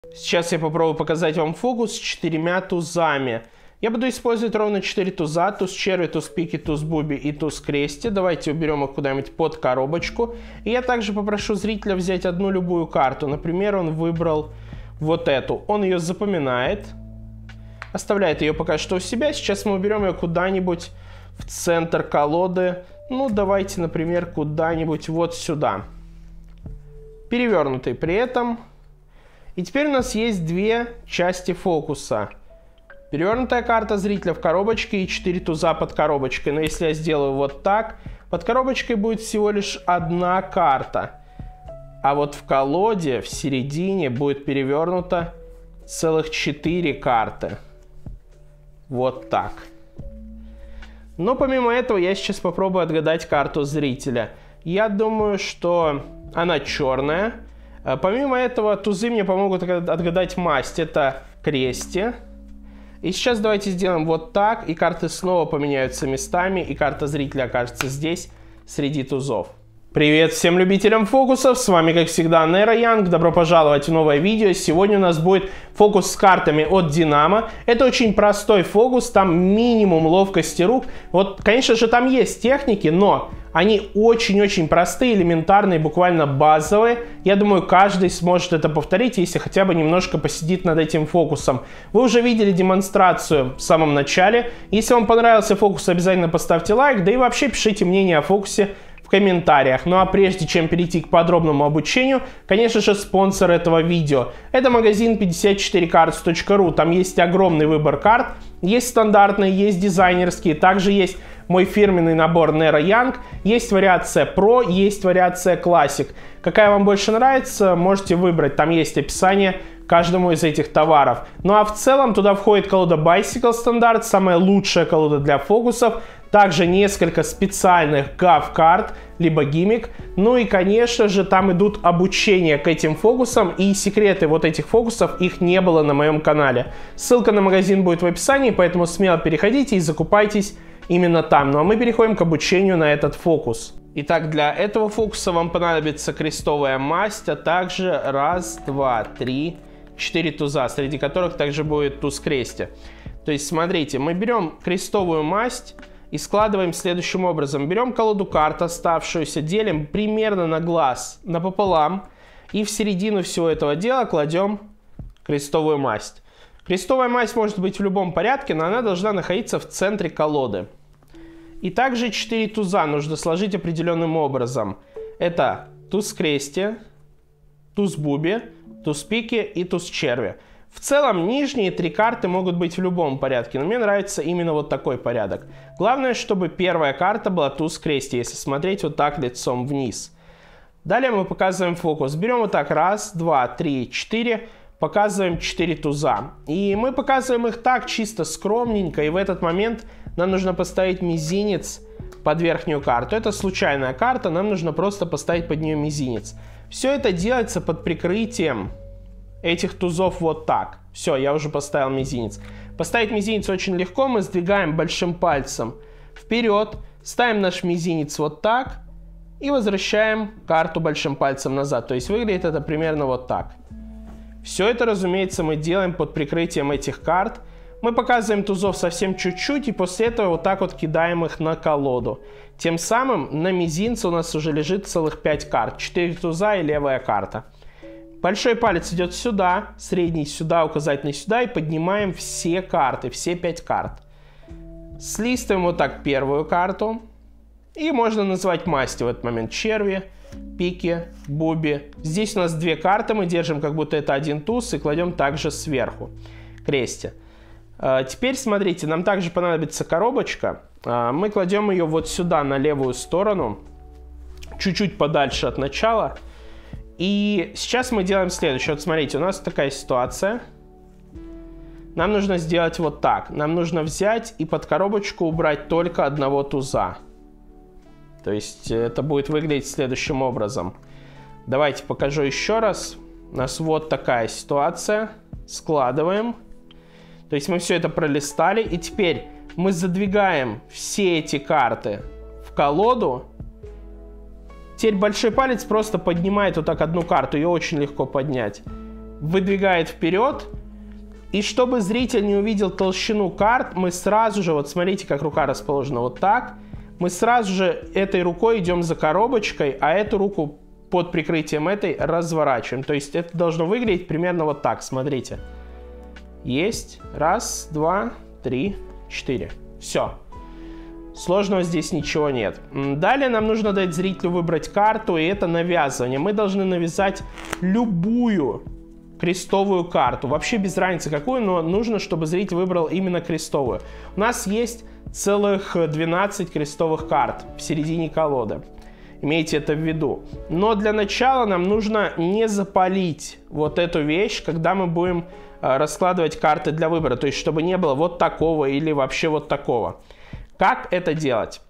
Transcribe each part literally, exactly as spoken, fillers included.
Сейчас я попробую показать вам фокус с четырьмя тузами. Я буду использовать ровно четыре туза. Туз черви, туз пики, туз буби и туз крести. Давайте уберем их куда-нибудь под коробочку. И я также попрошу зрителя взять одну любую карту. Например, он выбрал вот эту. Он ее запоминает. Оставляет ее пока что у себя. Сейчас мы уберем ее куда-нибудь в центр колоды. Ну, давайте, например, куда-нибудь вот сюда. Перевернутый при этом. И теперь у нас есть две части фокуса. Перевернутая карта зрителя в коробочке и четыре туза под коробочкой. Но если я сделаю вот так, под коробочкой будет всего лишь одна карта. А вот в колоде, в середине, будет перевернуто целых четыре карты. Вот так. Но помимо этого я сейчас попробую отгадать карту зрителя. Я думаю, что она черная. Помимо этого, тузы мне помогут отгадать масть. Это крести. И сейчас давайте сделаем вот так, и карты снова поменяются местами, и карта зрителя окажется здесь, среди тузов. Привет всем любителям фокусов, с вами как всегда Nero Young, добро пожаловать в новое видео. Сегодня у нас будет фокус с картами от Динамо. Это очень простой фокус, там минимум ловкости рук. Вот, конечно же, там есть техники, но они очень-очень простые, элементарные, буквально базовые. Я думаю, каждый сможет это повторить, если хотя бы немножко посидит над этим фокусом. Вы уже видели демонстрацию в самом начале. Если вам понравился фокус, обязательно поставьте лайк, да и вообще пишите мнение о фокусе в комментариях. Ну а прежде чем перейти к подробному обучению, конечно же, спонсор этого видео. Это магазин пятьдесят четыре картс точка ру. Там есть огромный выбор карт. Есть стандартные, есть дизайнерские. Также есть мой фирменный набор Nero Young. Есть вариация Pro, есть вариация Classic. Какая вам больше нравится, можете выбрать. Там есть описание каждому из этих товаров. Ну а в целом туда входит колода Bicycle стандарт, самая лучшая колода для фокусов. Также несколько специальных гав-карт, либо гиммик. Ну и, конечно же, там идут обучения к этим фокусам. И секреты вот этих фокусов, их не было на моем канале. Ссылка на магазин будет в описании, поэтому смело переходите и закупайтесь именно там. Ну а мы переходим к обучению на этот фокус. Итак, для этого фокуса вам понадобится крестовая масть, а также раз, два, три, четыре туза, среди которых также будет туз крести. То есть, смотрите, мы берем крестовую масть и складываем следующим образом. Берем колоду карт оставшуюся, делим примерно на глаз напополам. И в середину всего этого дела кладем крестовую масть. Крестовая масть может быть в любом порядке, но она должна находиться в центре колоды. И также четыре туза нужно сложить определенным образом. Это туз крести, туз буби, туз пики и туз черви. В целом, нижние три карты могут быть в любом порядке, но мне нравится именно вот такой порядок. Главное, чтобы первая карта была туз крести, если смотреть вот так лицом вниз. Далее мы показываем фокус. Берем вот так раз, два, три, четыре, показываем четыре туза. И мы показываем их так, чисто скромненько, и в этот момент нам нужно поставить мизинец под верхнюю карту. Это случайная карта, нам нужно просто поставить под нее мизинец. Все это делается под прикрытием этих тузов вот так. Все, я уже поставил мизинец. Поставить мизинец очень легко. Мы сдвигаем большим пальцем вперед, ставим наш мизинец вот так и возвращаем карту большим пальцем назад. То есть выглядит это примерно вот так. Все это, разумеется, мы делаем под прикрытием этих карт. Мы показываем тузов совсем чуть-чуть и после этого вот так вот кидаем их на колоду. Тем самым на мизинце у нас уже лежит целых пять карт. четыре туза и левая карта. Большой палец идет сюда, средний сюда, указательный сюда и поднимаем все карты, все пять карт. Слистываем вот так первую карту. И можно назвать масти в этот момент. Черви, пики, буби. Здесь у нас две карты, мы держим как будто это один туз и кладем также сверху. Крести. Теперь смотрите, нам также понадобится коробочка. Мы кладем ее вот сюда, на левую сторону. Чуть-чуть подальше от начала. И сейчас мы делаем следующее. Вот смотрите, у нас такая ситуация. Нам нужно сделать вот так. Нам нужно взять и под коробочку убрать только одного туза. То есть это будет выглядеть следующим образом. Давайте покажу еще раз. У нас вот такая ситуация. Складываем. То есть мы все это пролистали. И теперь мы задвигаем все эти карты в колоду. Теперь большой палец просто поднимает вот так одну карту. Ее очень легко поднять. выдвигает вперед. И чтобы зритель не увидел толщину карт, мы сразу же, вот смотрите, как рука расположена вот так, мы сразу же этой рукой идем за коробочкой, а эту руку под прикрытием этой разворачиваем. То есть это должно выглядеть примерно вот так, смотрите. Есть. Раз, два, три, четыре. Все. Сложного здесь ничего нет. Далее нам нужно дать зрителю выбрать карту, и это навязывание. Мы должны навязать любую крестовую карту. Вообще без разницы какую, но нужно, чтобы зритель выбрал именно крестовую. У нас есть целых двенадцать крестовых карт в середине колоды. Имейте это в виду. Но для начала нам нужно не запалить вот эту вещь, когда мы будем э, раскладывать карты для выбора. То есть, чтобы не было вот такого или вообще вот такого. Как это делать?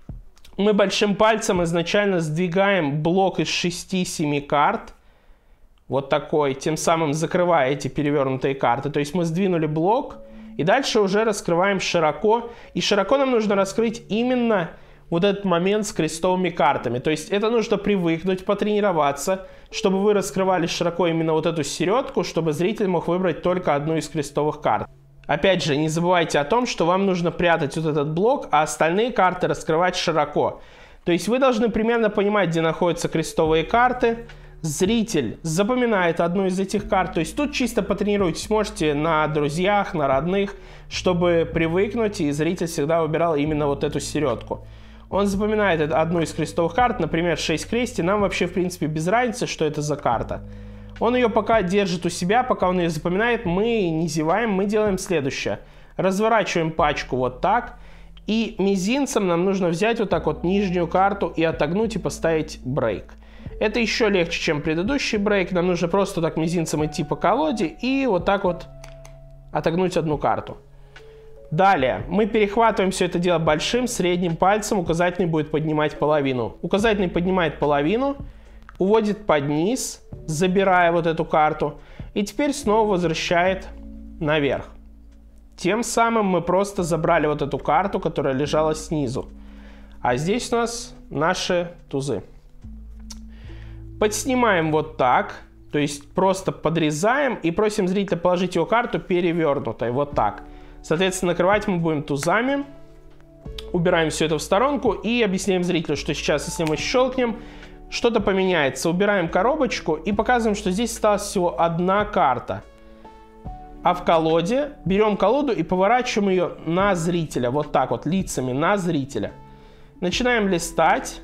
Мы большим пальцем изначально сдвигаем блок из шести-семи карт. Вот такой, тем самым закрывая эти перевернутые карты. То есть мы сдвинули блок, и дальше уже раскрываем широко. И широко нам нужно раскрыть именно вот этот момент с крестовыми картами. То есть это нужно привыкнуть, потренироваться, чтобы вы раскрывали широко именно вот эту середку, чтобы зритель мог выбрать только одну из крестовых карт. Опять же, не забывайте о том, что вам нужно прятать вот этот блок, а остальные карты раскрывать широко. То есть вы должны примерно понимать, где находятся крестовые карты. Зритель запоминает одну из этих карт. То есть тут чисто потренируйтесь, можете на друзьях, на родных, чтобы привыкнуть, и зритель всегда выбирал именно вот эту середку. Он запоминает одну из крестовых карт, например, шесть крести. Нам вообще, в принципе, без разницы, что это за карта. Он ее пока держит у себя, пока он ее запоминает, мы не зеваем, мы делаем следующее. Разворачиваем пачку вот так. И мизинцем нам нужно взять вот так вот нижнюю карту и отогнуть и поставить брейк. Это еще легче, чем предыдущий брейк. Нам нужно просто так мизинцем идти по колоде и вот так вот отогнуть одну карту. Далее мы перехватываем все это дело большим, средним пальцем. Указательный будет поднимать половину. Указательный поднимает половину, уводит под низ, забирая вот эту карту. И теперь снова возвращает наверх. Тем самым мы просто забрали вот эту карту, которая лежала снизу. А здесь у нас наши тузы. Подснимаем вот так, то есть просто подрезаем и просим зрителя положить его карту перевернутой, вот так. Соответственно, накрывать мы будем тузами. Убираем все это в сторонку и объясняем зрителю, что сейчас, если мы щелкнем, что-то поменяется. Убираем коробочку и показываем, что здесь осталась всего одна карта. А в колоде берем колоду и поворачиваем ее на зрителя, вот так вот, лицами на зрителя. Начинаем листать,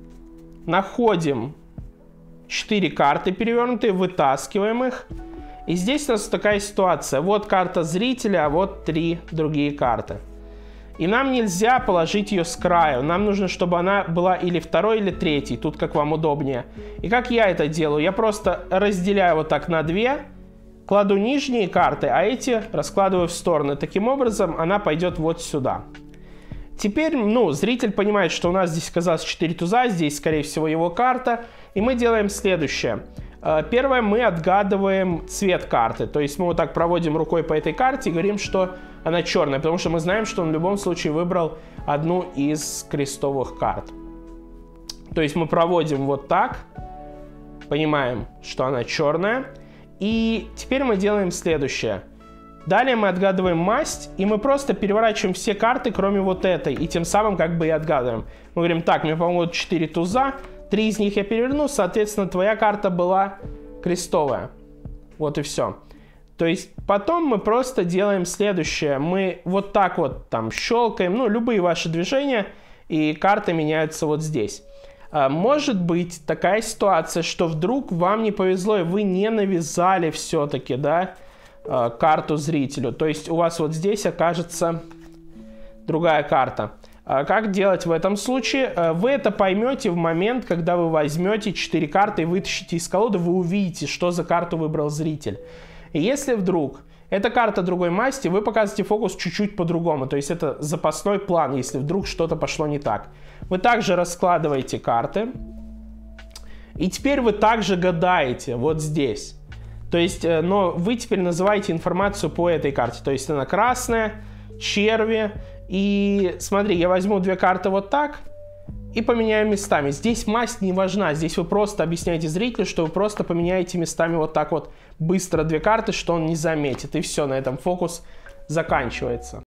находим четыре карты перевернутые, вытаскиваем их. И здесь у нас такая ситуация. Вот карта зрителя, а вот три другие карты. И нам нельзя положить ее с краю. Нам нужно, чтобы она была или второй, или третий. Тут как вам удобнее. И как я это делаю? Я просто разделяю вот так на две. Кладу нижние карты, а эти раскладываю в стороны. Таким образом она пойдет вот сюда. Теперь, ну, зритель понимает, что у нас здесь оказалось четыре туза. Здесь, скорее всего, его карта. И мы делаем следующее. Первое, мы отгадываем цвет карты. То есть мы вот так проводим рукой по этой карте и говорим, что она черная. Потому что мы знаем, что он в любом случае выбрал одну из крестовых карт. То есть мы проводим вот так. Понимаем, что она черная. И теперь мы делаем следующее. Далее мы отгадываем масть. И мы просто переворачиваем все карты, кроме вот этой. И тем самым как бы и отгадываем. Мы говорим, так, мне помогут четыре туза. Три из них я переверну, соответственно, твоя карта была крестовая. Вот и все. То есть потом мы просто делаем следующее. Мы вот так вот там щелкаем, ну, любые ваши движения, и карты меняются вот здесь. Может быть такая ситуация, что вдруг вам не повезло, и вы не навязали все-таки, да, карту зрителю. То есть у вас вот здесь окажется другая карта. Как делать в этом случае? Вы это поймете в момент, когда вы возьмете четыре карты и вытащите из колоды, вы увидите, что за карту выбрал зритель. И если вдруг эта карта другой масти, вы показываете фокус чуть-чуть по-другому. То есть это запасной план, если вдруг что-то пошло не так. Вы также раскладываете карты. И теперь вы также гадаете вот здесь. То есть, но вы теперь называете информацию по этой карте. То есть она красная, черви. И смотри, я возьму две карты вот так и поменяю местами. Здесь масть не важна. Здесь вы просто объясняете зрителю, что вы просто поменяете местами вот так вот быстро две карты, что он не заметит. И все, на этом фокус заканчивается.